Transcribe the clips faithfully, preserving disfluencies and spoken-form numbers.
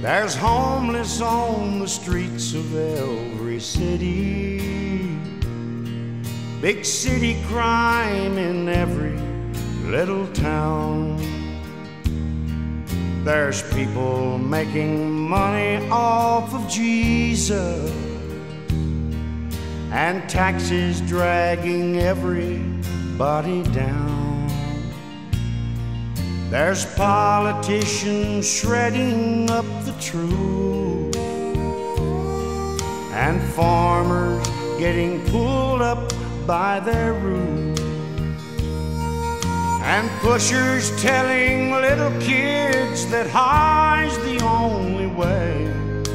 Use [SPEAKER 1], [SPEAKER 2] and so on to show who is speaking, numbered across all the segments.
[SPEAKER 1] There's homeless on the streets of every city, big city crime in every little town. There's people making money off of Jesus, and taxes dragging everybody down. There's politicians shredding up the truth, and farmers getting pulled up by their roots, and pushers telling little kids that high's the only way.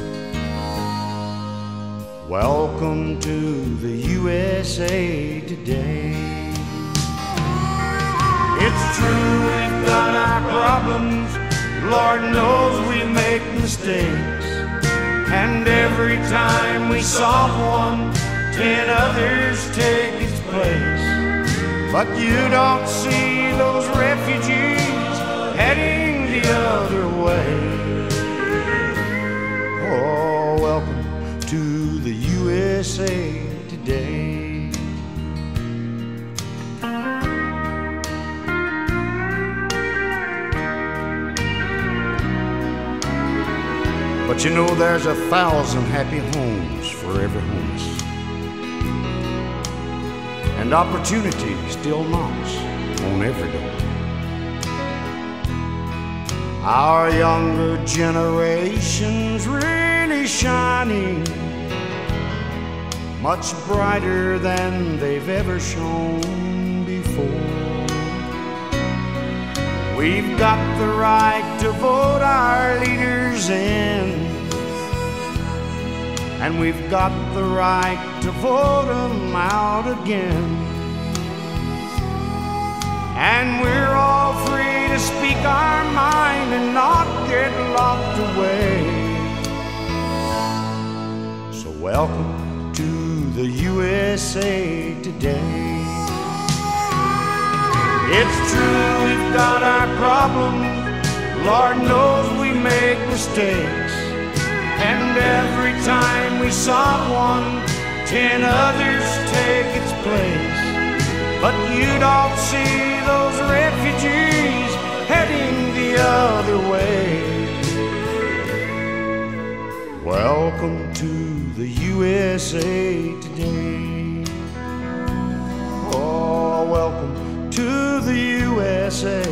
[SPEAKER 1] Welcome to the U S A today. It's true we've got our problems, Lord knows we make mistakes, and every time we solve one, ten others take its place. But you don't see those refugees heading the other way. Oh, welcome to the U S A today. But you know there's a thousand happy homes for every homeless, and opportunity still knocks on every door. Our younger generation's really shining, much brighter than they've ever shone before. We've got the right to vote our leaders in, and we've got the right to vote them out again. And we're all free to speak our mind and not get locked away. So welcome to the U S A today. It's true we've got our problems, Lord knows we make mistakes, and every time we solve one, ten others take its place. But you don't see those refugees heading the other way. Welcome to the U S A today. Oh, welcome to the U S A